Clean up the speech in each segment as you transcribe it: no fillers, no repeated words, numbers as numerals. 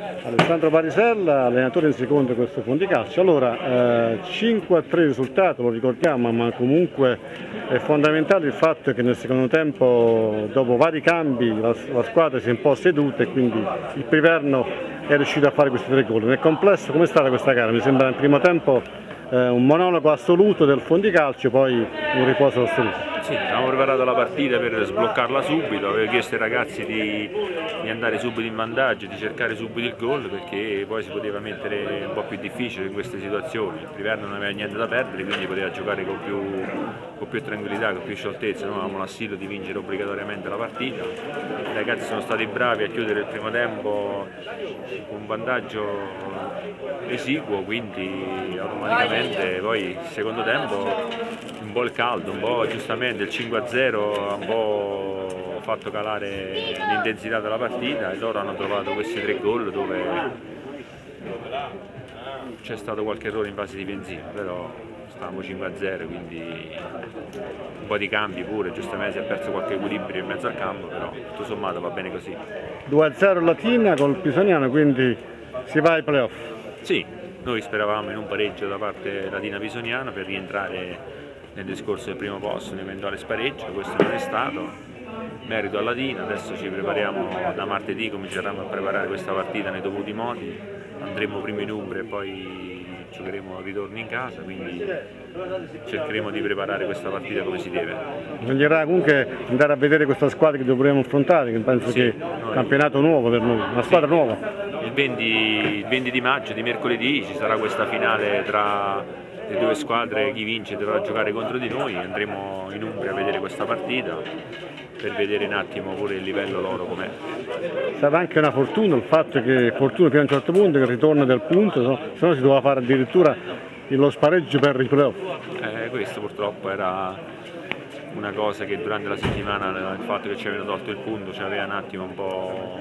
Alessandro Parisella, allenatore in secondo di questo Fondicalcio. Allora, 5-3 risultato, lo ricordiamo, ma comunque è fondamentale il fatto che nel secondo tempo, dopo vari cambi, la squadra si è un po' seduta e quindi il Priverno è riuscito a fare questi 3 gol. Nel complesso, come è stata questa gara? Mi sembra nel primo tempo un monologo assoluto del Fondicalcio, poi un riposo assoluto. Sì, abbiamo preparato la partita per sbloccarla subito, avevo chiesto ai ragazzi di andare subito in vantaggio, di cercare subito il gol, perché poi si poteva mettere un po' più difficile in queste situazioni. Il Priverno non aveva niente da perdere, quindi poteva giocare con più tranquillità, con più scioltezza. Noi avevamo l'assilo di vincere obbligatoriamente la partita. I ragazzi sono stati bravi a chiudere il primo tempo con un vantaggio esiguo, quindi automaticamente poi il secondo tempo un po' il caldo, un po' giustamente il 5-0 ha un po' fatto calare l'intensità della partita e loro hanno trovato questi 3 gol dove c'è stato qualche errore in fase difensiva, però stavamo 5-0, quindi un po' di cambi pure, giustamente si è perso qualche equilibrio in mezzo al campo, però tutto sommato va bene così. 2-0 Latina col Pisaniano, quindi si va ai playoff. Sì, noi speravamo in un pareggio da parte Latina Pisoniana per rientrare nel discorso del primo posto, un eventuale spareggio, questo non è stato. Merito a Latina, adesso ci prepariamo da martedì, cominceremo a preparare questa partita nei dovuti modi, andremo prima in Umbria e poi giocheremo al ritorno in casa, quindi cercheremo di preparare questa partita come si deve. Bisognerà comunque andare a vedere questa squadra che dovremo affrontare, che penso che è un campionato nuovo per noi, una squadra nuova. Il 20 di maggio, di mercoledì, ci sarà questa finale tra le 2 squadre, chi vince dovrà giocare contro di noi, andremo in Umbria a vedere questa partita per vedere un attimo pure il livello loro com'è. È stata anche una fortuna il fatto che, fortuna fino a un certo punto, che il ritorno del punto, se no si doveva fare addirittura lo spareggio per i playoff. Questo purtroppo era una cosa che durante la settimana, il fatto che ci avevano tolto il punto ci aveva un attimo un po'...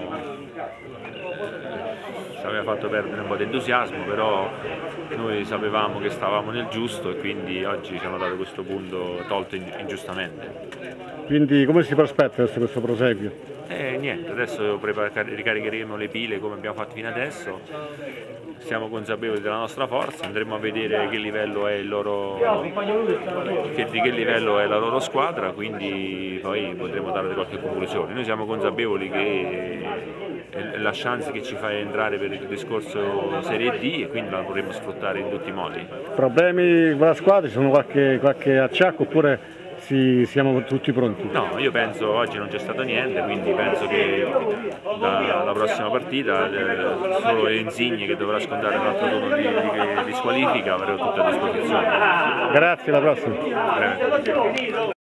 ci aveva fatto perdere un po' di entusiasmo, però noi sapevamo che stavamo nel giusto e quindi oggi ci hanno dato questo punto tolto ingiustamente. Quindi come si prospetta adesso questo proseguio? Niente, adesso ricaricheremo le pile come abbiamo fatto fino adesso, siamo consapevoli della nostra forza, andremo a vedere che livello è di che livello è la loro squadra, quindi poi potremo dare qualche conclusione. Noi siamo consapevoli che è la chance che ci fa entrare per il discorso Serie D e quindi la vorremmo sfruttare in tutti i modi. Problemi con la squadra? Ci sono qualche acciacco oppure siamo tutti pronti? No, io penso oggi non c'è stato niente, quindi penso che dalla prossima partita solo Insigne, che dovrà scontare un altro turno di squalifica, avrò tutto a disposizione. Grazie, alla prossima.